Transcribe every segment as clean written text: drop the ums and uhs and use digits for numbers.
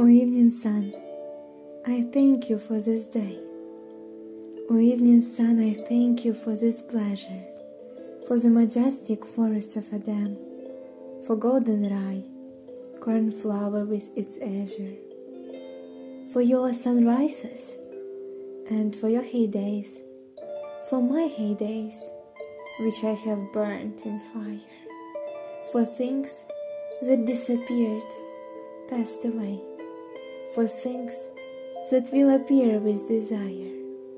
O evening sun, I thank you for this day. O evening sun, I thank you for this pleasure, for the majestic forests of Edem, for golden rye, cornflower with its azure, for your sunrises, and for your heydays, for my heydays, which I have burnt in fire, for things that disappeared, passed away, for things that will appear with desire,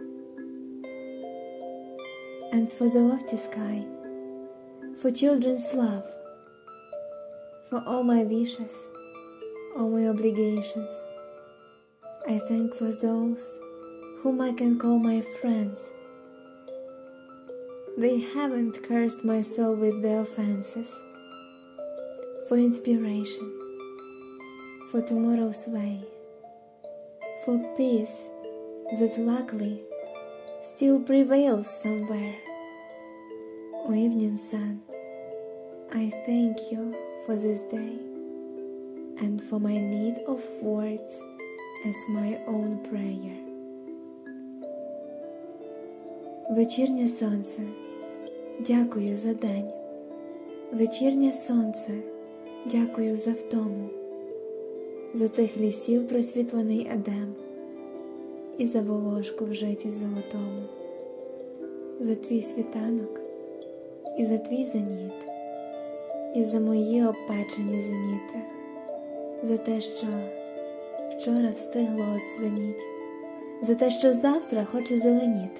and for the lofty sky, for children's love, for all my wishes, all my obligations. I thank for those whom I can call my friends. They haven't cursed my soul with their offenses. For inspiration, for tomorrow's way, for peace that luckily still prevails somewhere. O evening sun, I thank you for this day and for my need of words as my own prayer. Вечірнє сонце, дякую за день. Вечірнє сонце, дякую за втому, за тих лісів просвітлений Едем і за волошку в житті золотому, за твій світанок і за твій зеніт, і за мої обпечені зеніти, за те, що вчора встигло одзвеніть, за те, що завтра хоче зеленіти,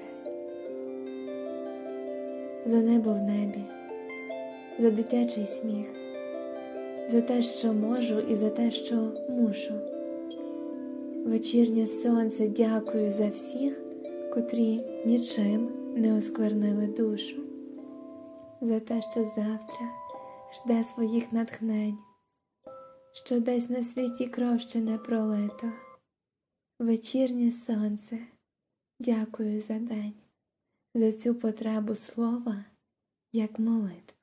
за небо в небі, за дитячий сміх, за те, що можу і за те, що мушу. Вечірнє сонце, дякую за всіх, котрі нічим не осквернили душу, за те, що завтра жде своїх натхнень, що десь на світі кров ще не пролито. Вечірнє сонце, дякую за день, за цю потребу слова, як молитва.